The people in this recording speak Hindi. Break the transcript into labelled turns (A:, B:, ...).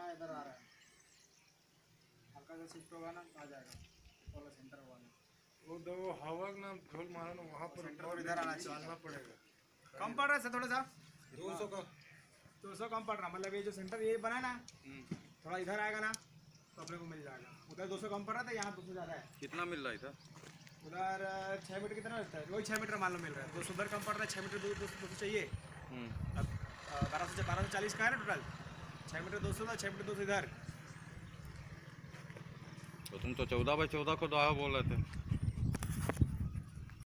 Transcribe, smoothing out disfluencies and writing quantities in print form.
A: इधर आ रहा है, हल्का सा शिफ्ट होगा ना आ जाएगा थोड़ा सेंटर हुआ ना।
B: वो दो हवा ना झोल मारा ना वहाँ पर
A: सेंटर इधर आना
B: चलना पड़ेगा।
A: कम पड़ रहा है सर थोड़ा सा
B: 200 का
A: 200 कम पड़ रहा, मतलब ये जो सेंटर ये बना है ना थोड़ा इधर आएगा ना तो अपने को मिल जाएगा। उधर 200 कम पड़ रहा था, यहाँ 200 ज़्यादा है।
C: कितना मिल रहा है इधर?
A: उधर 6 मीटर कितना रहता है, वही 6 मीटर मान लो मिल रहा है। 200 उधर कम पड़ रहा है, 6 मीटर दूर 200 चाहिए। अब 1240 का है ना टोटल, 6 मीटर 200 था, 6 मीटर 200 इधर।
C: तो तुम तो 14 बाई 14 को दावा बोल रहे थे।